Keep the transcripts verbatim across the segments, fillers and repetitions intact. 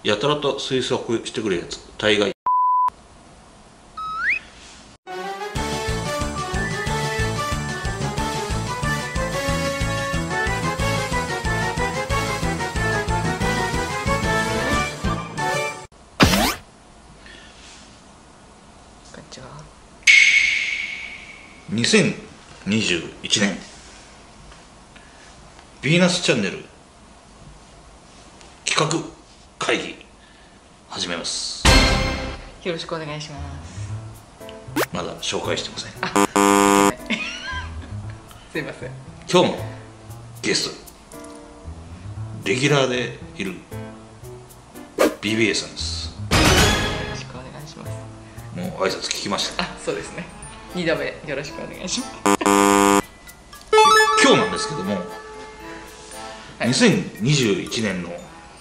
やたらと推測してくるやつ大概。にせんにじゅういちねんヴィーナスチャンネル企画会議始めます。 よろしくお願いします。 まだ紹介してません。 あすいません。 今日のゲストレギュラーでいる ビービーエー さんです。 よろしくお願いします。 もう挨拶聞きました。 あ、そうですね。にどめよろしくお願いします。 今日なんですけども、はい、にせんにじゅういちねんの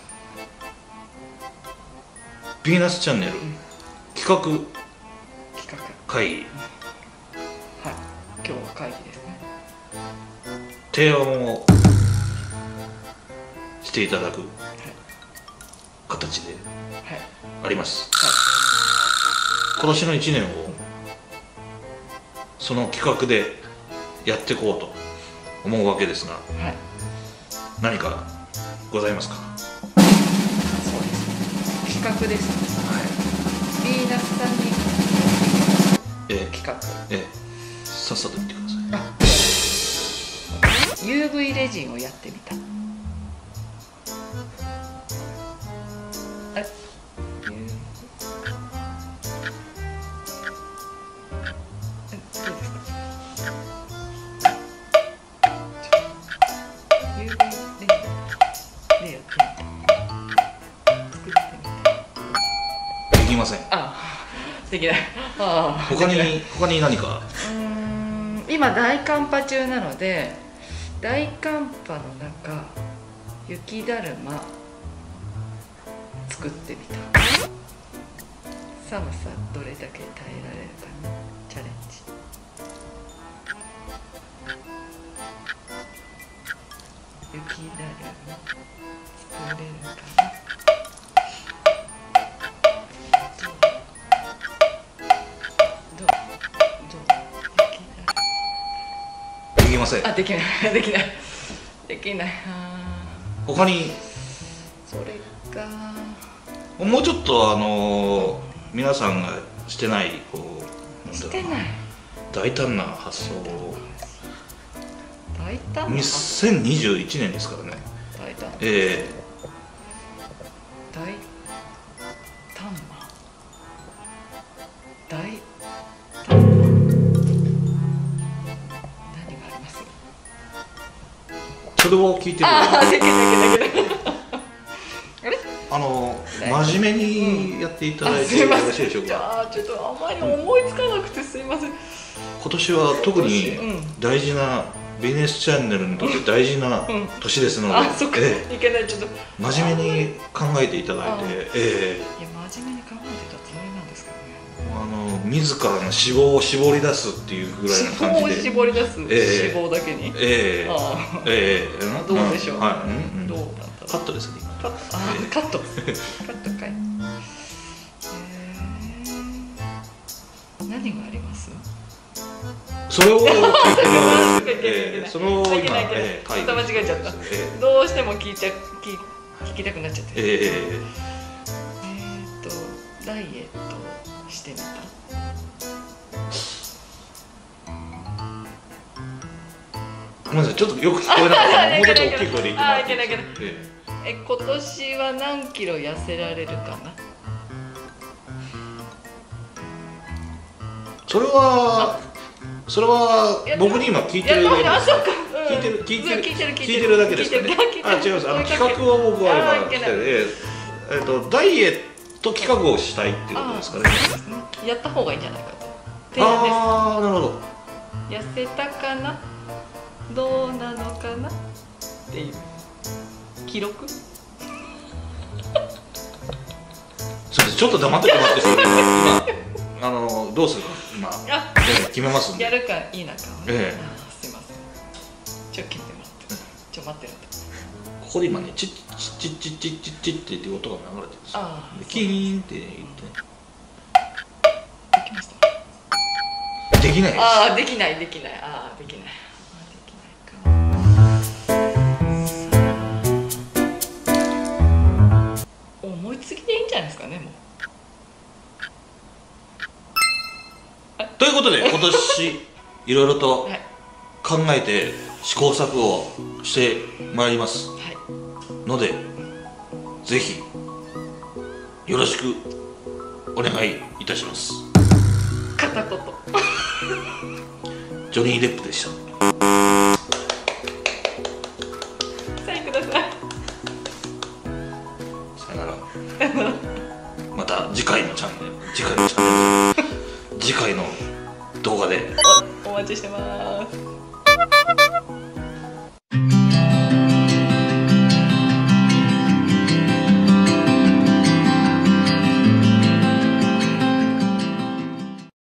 ヴィーナスチャンネル企画会議、はい、 今日の会議ですね。 提案をしていただく形であります。はいはい、今年のいちねんをその企画でやっていこうと思うわけですが、はい、何かございますか？ そうです。企画です。はい。ヴィーナスさんに、ええ、企画。ええ、 さっさと言ってください。 ユーブイ レジンをやってみた。あ、できない。あ他に他に何か？ うーん、今大寒波中なので、大寒波の中雪だるま作ってみた。寒さどれだけ耐えられるかなチャレンジ。雪だるま作れるかな。あ、できないできないできない。 他にそれかもうちょっとあのー、皆さんがしてないこうしてない大胆な発想を大胆なにせんにじゅういちねんですからね。 大胆ええー、大胆な大それを聞いてる。 ああ、できないできない。 あの真面目にやっていただいてよろしいでしょうか。 じゃあちょっとあまり思いつかなくてすいません。 今年は特に大事なビジネスチャンネルにとって大事な年ですので、 あ、そっか、いけない。ちょっと真面目に考えていただいて、ええ、いや真面目に考えてたつもりなんですけどね。 あの自らの脂肪を絞り出すっていうぐらいな感じで。 脂肪を絞り出す、脂肪だけに。 ええええ、 どうでしょう。 はい、 どうだった。 カットですね。 カット、あ、カット、カットかい。何があります？ それを聞いて、その今ちょっと間違えちゃった。どうしても聞いちゃ聞聞きたくなっちゃって。えー、えーとダイエットしてみた。 ごめんなさい、ちょっとよく聞こえなかった。もうちょっと大きい声で言ってもらっていいですか？ え、今年は何キロ痩せられるかな。 それはそれは僕に今聞いてるだけです。聞いてる聞いてる聞いてるだけですかね。あ、違います。あの企画を僕は今来てて、えっとダイエット企画をしたいっていうことですかね。 やった方がいいんじゃないかと。 ああ、なるほど。 痩せたかな、どうなのかなっていう記録。 そうです。ちょっと黙っててもらっていいですか。今あのどうするか今決めますんで。 やるかいいなか。 ええ。 すいません。ちょっと決めてもらって。ちょっと待ってる。 ここで今ねチッチッチッチッチッチッチッって言って音が流れてるんですよ。でキーンって言ってできました。 できないです。 ああできないできないああできない思いつきでいいんじゃないですかねもう。ということで今年いろいろと考えて試行錯誤をしてまいりますので、ぜひよろしくお願いいたします。 片言ジョニー・デップでした。